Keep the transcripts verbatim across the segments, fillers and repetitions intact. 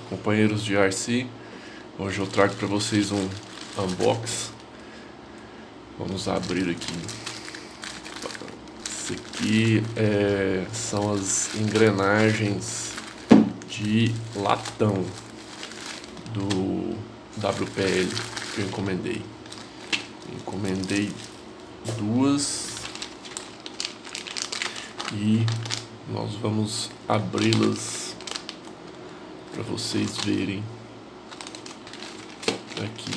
companheiros de R C. Hoje eu trago para vocês um unbox. Vamos abrir aqui. Isso aqui é, são as engrenagens de latão do W P L que eu encomendei. Encomendei duas e nós vamos abri-las para vocês verem aqui.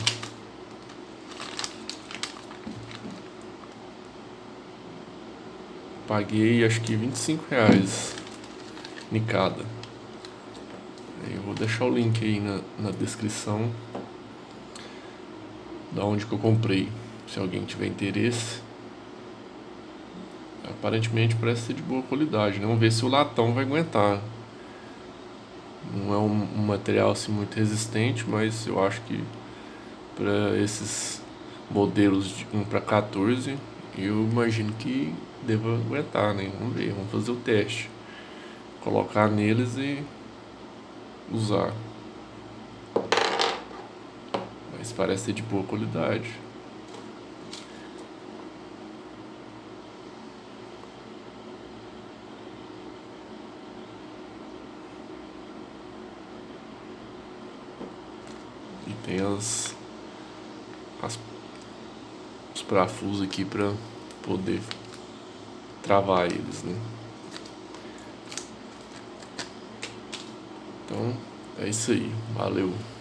Paguei acho que vinte e cinco reais em cada. Eu vou deixar o link aí na, na descrição da onde que eu comprei, se alguém tiver interesse. Aparentemente parece ser de boa qualidade, né? Vamos ver se o latão vai aguentar. Não é um, um material assim muito resistente, mas eu acho que para esses modelos de um para quatorze, eu imagino que deva aguentar, né? Vamos ver, vamos fazer o teste. Colocar neles e usar. Mas parece ser de boa qualidade. E tem as, as os parafusos aqui para poder travar eles, né? Então é isso aí, valeu.